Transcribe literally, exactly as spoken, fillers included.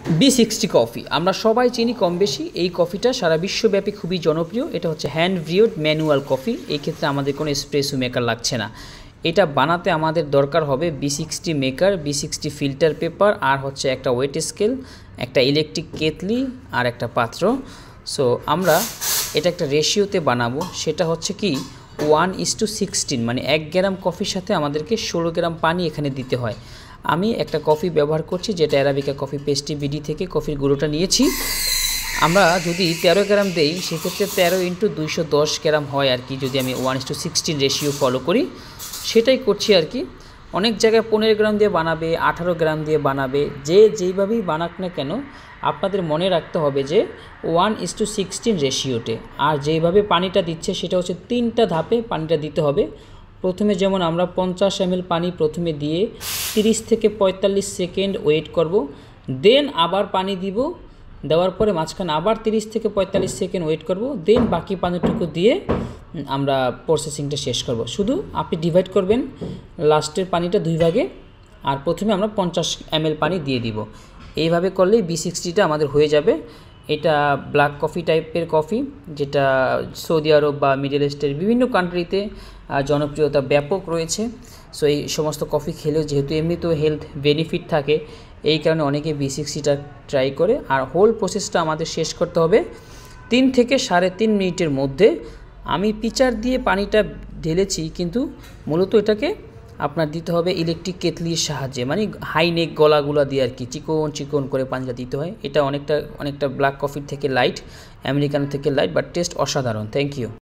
B sixty coffee আমরা সবাই চিনি কম বেশি। এই কফিটা সারা বিশ্বব্যাপী খুবই জনপ্রিয়। এটা হচ্ছে হ্যান্ড ব্রিউড ম্যানুয়াল কফি। এই ক্ষেত্রে আমাদের কোনো এসপ্রেসো মেকার লাগছে না। এটা বানাতে আমাদের দরকার হবে V sixty maker, V sixty filter paper, আর হচ্ছে একটা ওয়েট স্কেল, একটা ইলেকট্রিক কেতলি আর একটা পাত্র। সো আমরা এটা একটা রেশিওতে বানাবো, সেটা হচ্ছে কি ওয়ান ইস টু সিক্সটিন, মানে এক গ্রাম কফির সাথে আমাদেরকে ষোলো গ্রাম পানি এখানে দিতে হয়। আমি একটা কফি ব্যবহার করছি যেটা অ্যারাবিকা কফি পেস্টি বিডি থেকে কফির গুঁড়োটা নিয়েছি। আমরা যদি তেরো গ্রাম দেই সেক্ষেত্রে তেরো ইন্টু দুইশো দশ গ্রাম হয় আর কি, যদি আমি one is to sixteen ratio follow করি সেটাই করছি আর কি। অনেক জায়গায় পনেরো গ্রাম দিয়ে বানাবে, আঠারো গ্রাম দিয়ে বানাবে, যে যেইভাবেই বানাক না কেন আপনাদের মনে রাখতে হবে যে ওয়ান ইস টু সিক্সটিন রেশিওতে। আর যেইভাবে পানিটা দিচ্ছে সেটা হচ্ছে তিনটা ধাপে পানিটা দিতে হবে। প্রথমে যেমন আমরা পঞ্চাশ এম এল পানি প্রথমে দিয়ে তিরিশ থেকে পঁয়তাল্লিশ সেকেন্ড ওয়েট করব, দেন আবার পানি দিব, দেওয়ার পরে মাঝখানে আবার তিরিশ থেকে পঁয়তাল্লিশ সেকেন্ড ওয়েট করব, দেন বাকি পানিটুকু দিয়ে আমরা প্রসেসিংটা শেষ করব। শুধু আপনি ডিভাইড করবেন লাস্টের পানিটা দুই ভাগে, আর প্রথমে আমরা পঞ্চাশ এম এল পানি দিয়ে দিব। এইভাবে করলেই বি সিক্সটিটা আমাদের হয়ে যাবে। এটা ব্ল্যাক কফি টাইপের কফি, যেটা সৌদি আরব বা মিডল ইস্টের বিভিন্ন কান্ট্রিতে জনপ্রিয়তা ব্যাপক রয়েছে। সো এই সমস্ত কফি খেলেও যেহেতু এমনিতেও হেলথ বেনিফিট থাকে, এই কারণে অনেকে বি সিক্সটিটা ট্রাই করে। আর হোল প্রসেসটা আমাদের শেষ করতে হবে তিন থেকে সাড়ে তিন মিনিটের মধ্যে। আমি পিচার দিয়ে পানিটা ঢেলেছি, কিন্তু মূলত এটাকে আপনার দিতে হবে ইলেকট্রিক কেতলির সাহায্যে, মানে হাই নেক গলাগুলা দিয়ে আর কি, চিকন চিকন করে পানিটা দিতে হয়। এটা অনেকটা অনেকটা ব্ল্যাক কফির থেকে লাইট, আমেরিকান থেকে লাইট, বাট টেস্ট অসাধারণ। Thank you.